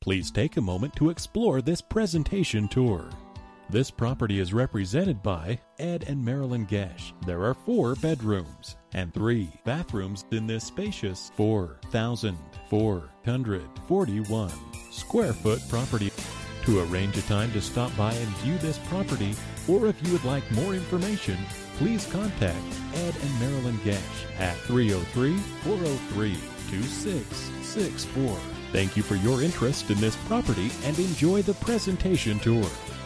Please take a moment to explore this presentation tour. This property is represented by Ed and Marilyn Gesh. There are 4 bedrooms and 3 bathrooms in this spacious 4,441 square foot property. To arrange a time to stop by and view this property, or if you would like more information, please contact Ed and Marilyn Gesh at 303-403-2664. Thank you for your interest in this property and enjoy the presentation tour.